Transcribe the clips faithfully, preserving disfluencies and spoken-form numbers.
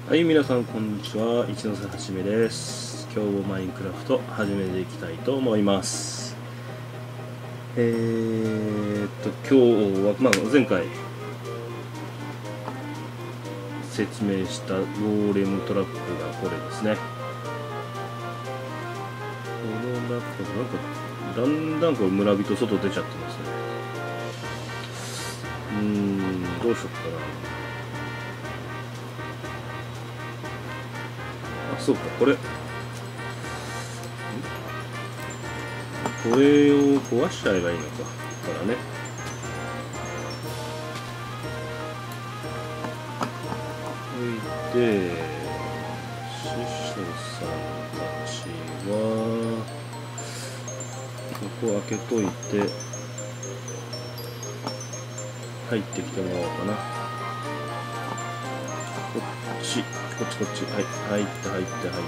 はい、皆さんこんにちは。一ノ瀬はじめです。今日もマインクラフト始めていきたいと思います。えーっと今日は、まあ、前回説明したゴーレムトラップがこれですね。この中なんかだんだんこれ村人外出ちゃってますね。うーん、どうしよっかな。あ、そうか、これこれを壊しちゃえばいいのかからね。おいで師匠さんたちはここ開けといて入ってきてもらおうかな。こっちこっちこっち、はい、入って入って入って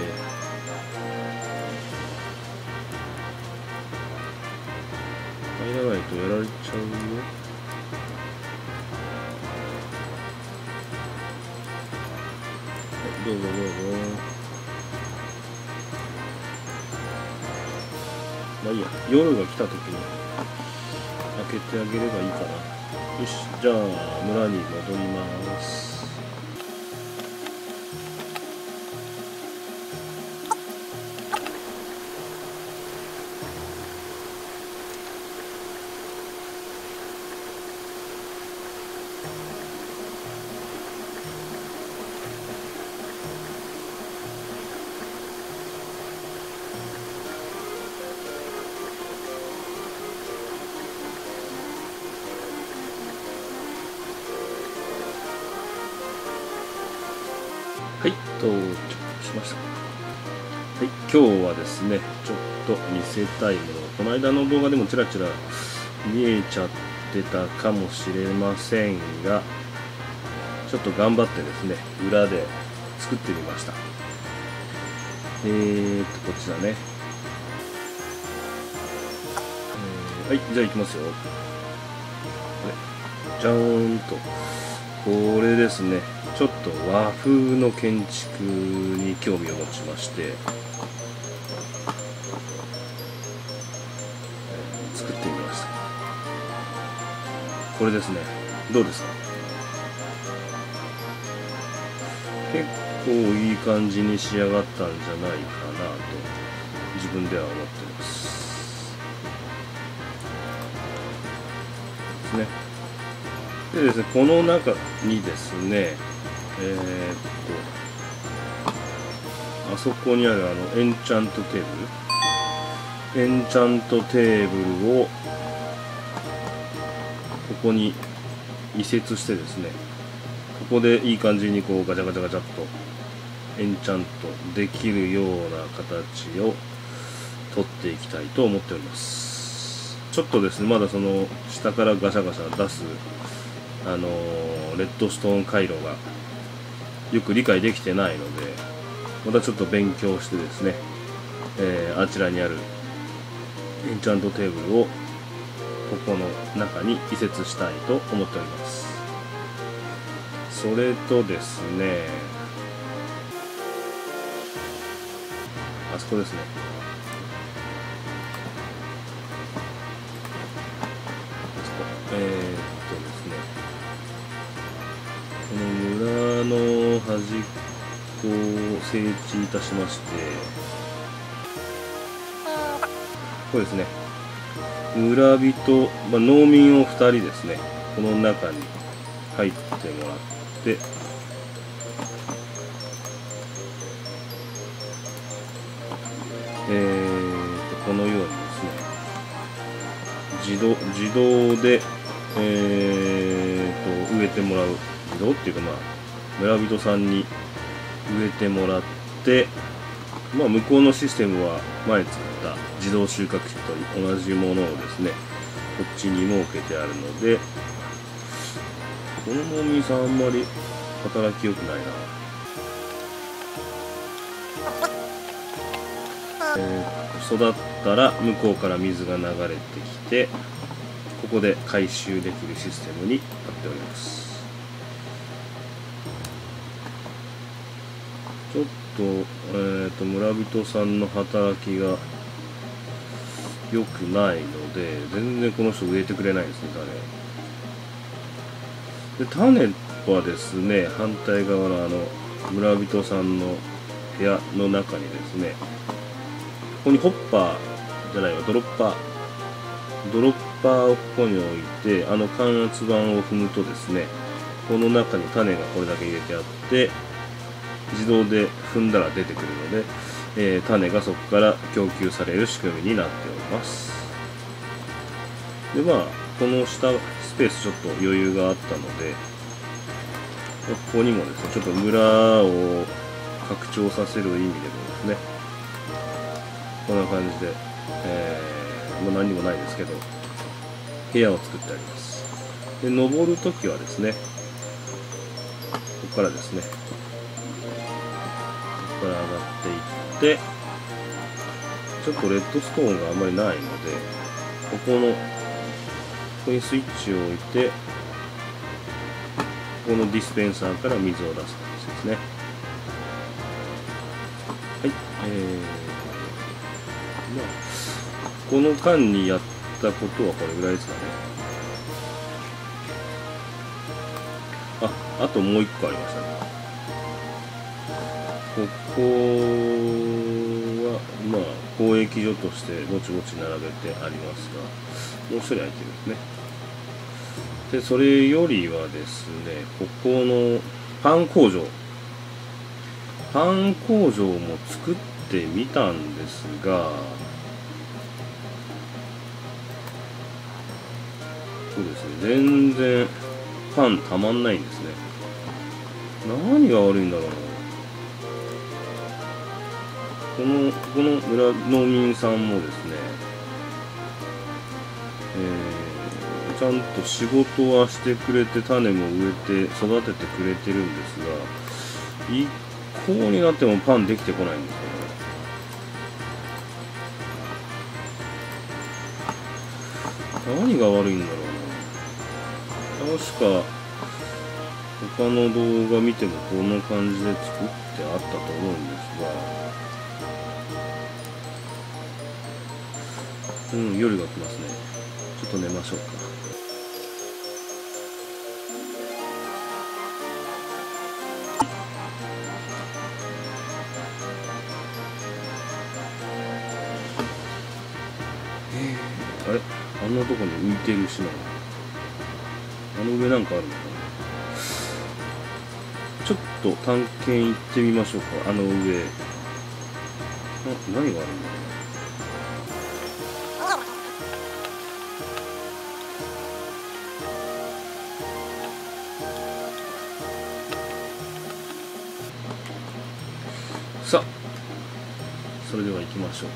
入らないとやられちゃうよ。はい、どうぞどうぞ。まあいいや、夜が来た時に開けてあげればいいかな。よし、じゃあ村に戻ります。はい、到着しました。はい、今日はですね、ちょっと見せたいもの、この間の動画でもちらちら見えちゃってたかもしれませんが、ちょっと頑張ってですね、裏で作ってみました。えーと、こっちだね。えー、はい、じゃあ行きますよ。これ、じゃーんと。これですね、ちょっと和風の建築に興味を持ちまして、えー、作ってみました。これですね、どうですか？結構いい感じに仕上がったんじゃないかなと自分では思ってます。ですね。でですね、この中にですね、えー、っと、あそこにあるあのエンチャントテーブル、エンチャントテーブルをここに移設してですね、ここでいい感じにこうガチャガチャガチャっとエンチャントできるような形を取っていきたいと思っております。ちょっとですね、まだその下からガシャガシャ出すあのー、レッドストーン回路がよく理解できてないので、またちょっと勉強してですね、えー、あちらにあるエンチャントテーブルをここの中に移設したいと思っております。それとですね、あそこですね、あそこ、えー、っとですね、この村の端っこを整地いたしまして、これですね、村人、まあ、農民をふたりですね、この中に入ってもらって、えーとこのようにですね、自動自動で、えーと植えてもらう、自動っていうか、まあ村人さんに植えてもらって、まあ、向こうのシステムは前作った自動収穫機と同じものをですね、こっちに設けてあるので、この農民さんあんまり働き良くないな。えー、育ったら向こうから水が流れてきて、ここで回収できるシステムになっております。 ちょっと、えーと、村人さんの働きが良くないので、全然この人植えてくれないですね、種。で、種はですね、反対側のあの、村人さんの部屋の中にですね、ここにホッパーじゃないわ、ドロッパー。ドロッパーをここに置いて、あの感圧板を踏むとですね、この中に種がこれだけ入れてあって、自動で踏んだら出てくるので、えー、種がそこから供給される仕組みになっております。で、まあ、この下スペースちょっと余裕があったので、ここにもですね、ちょっと村を拡張させる意味でもですね、こんな感じで、えー、もう何にもないですけど、部屋を作ってあります。で、登るときはですね、ここからですね、ここから上がっていって、ちょっとレッドストーンがあんまりないので、ここの、ここにスイッチを置いて、ここのディスペンサーから水を出す感じですね。はい。えー、まあ、この間にやったことはこれぐらいですかね。あ、あともう一個ありましたね。ここは、まあ、交易所としてぼちぼち並べてありますが、もう一人空いてるんですね。で、それよりはですね、ここのパン工場。パン工場も作ってみたんですが、そうですね、全然パンたまんないんですね。何が悪いんだろうな。この、この村農民さんもですね、えー、ちゃんと仕事はしてくれて、種も植えて育ててくれてるんですが、一向になってもパンできてこないんですよね。何が悪いんだろうな。確か他の動画見てもこんな感じで作ってあったと思うんですが、うん、夜が来ますね。ちょっと寝ましょうか。あれ、あんなとこに浮いてるしな。あの上なんかあるのかな。ちょっと探検行ってみましょうか。あの上。あ、何があるんだろう。さあ、それでは行きましょうか。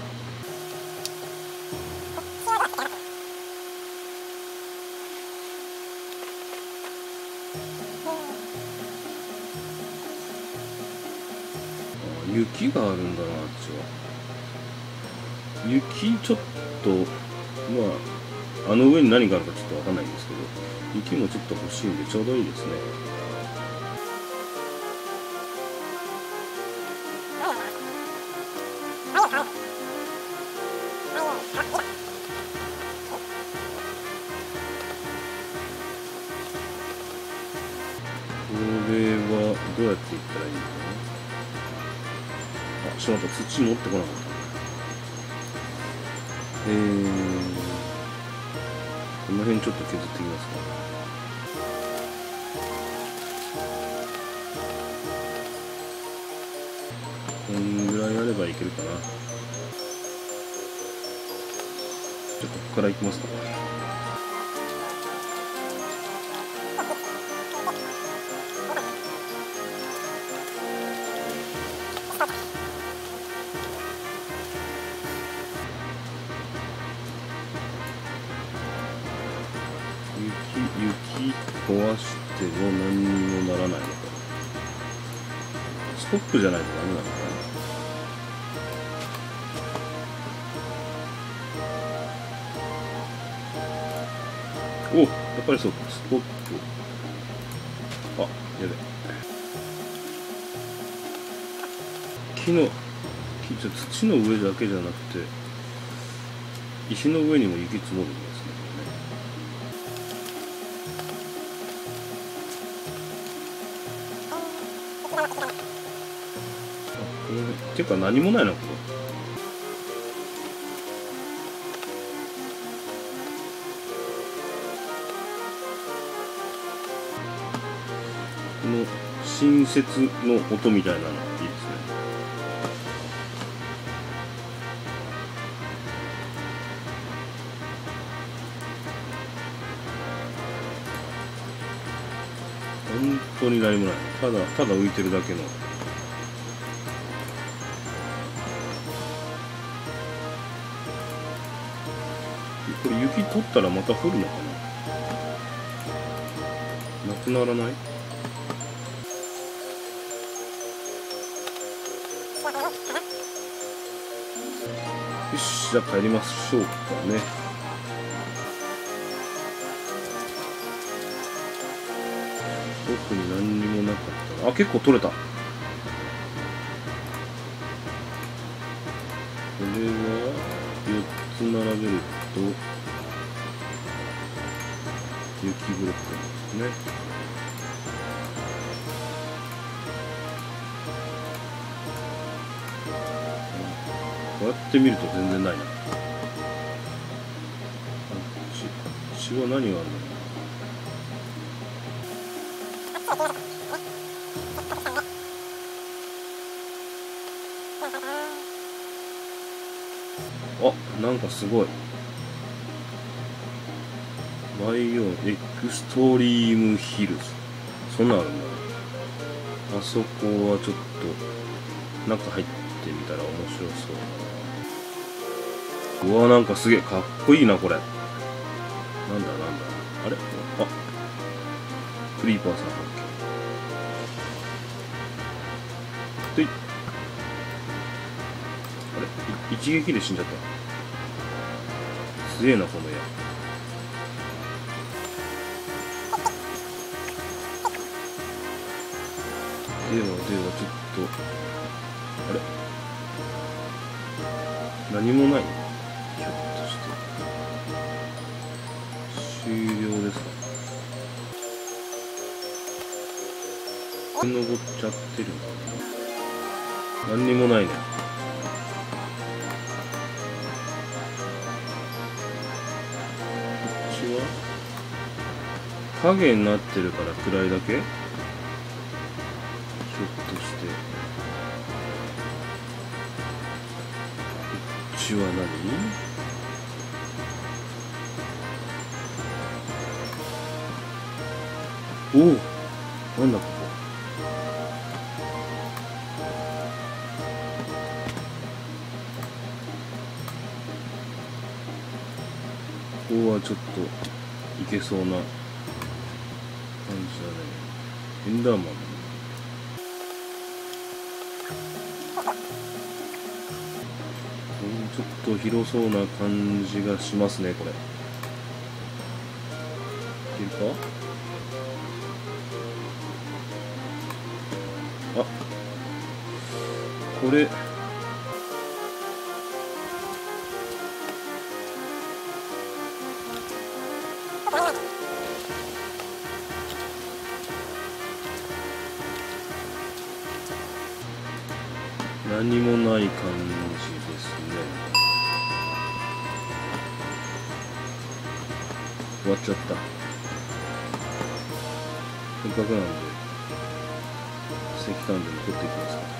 雪があるんだな、あっちは。雪ちょっと、まあ、あの上に何があるかちょっとわかんないんですけど、雪もちょっと欲しいんでちょうどいいですね。これはどうやっていったらいいのかな。あ、しまった、土持ってこなかった。えー、この辺ちょっと削ってみますか。こんぐらいあればいけるかな。じゃあここからいきますか。雪壊しても何にもならないのかな。ストップじゃないとダメなのかな。お、やっぱりそうか、ストップ。あ、やべ。 木の木じゃ土の上だけじゃなくて石の上にも雪積もるんですね。これね。あ、この辺っていうか何もないなここ。この新雪の音みたいなのいいですね。本当に何もない。ただただ浮いてるだけの。これ雪取ったらまた降るのかな。なくならない？よし、じゃあ帰りましょうかね。特に何にもなかったら、あ、結構取れた。これはよっつ並べると雪ブロックですね。こうやって見ると全然ないな。あっち、あっちは何があるのかな。あ、なんかすごい。バイオエクストリームヒルズ。そんなんあるんだ。あそこはちょっと中入ってみたら面白そうだな。うわ、なんかすげえかっこいいなこれ。なんだなんだあれ、あ、クリーパーさん発見。で、あれ、一撃で死んじゃった。すげえなこの矢。ではではちょっとあれ、何もない。ひょっとして終了ですか。登っちゃってるんだね。何にもないね。こっちは影になってるから暗いだけ。ひょっとしてこっちは何？おお、なんだここ。ここはちょっといけそうな感じだね。エンダーマン。ちょっと広そうな感じがしますねこれ。いけるか？あ、これ何もない感じですね。終わっちゃった。せっかくなんで石炭でも取っていきますか。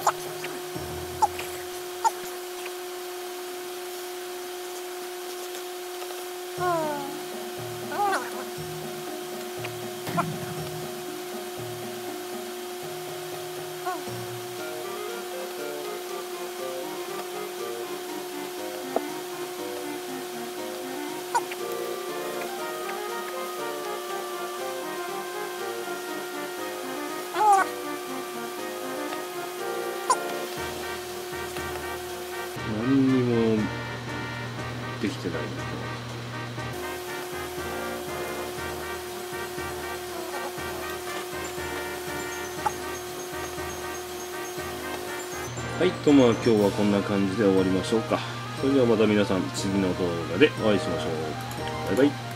何にもできてないな。はい、とまあ今日はこんな感じで終わりましょうか。それではまた皆さん次の動画でお会いしましょう。バイバイ。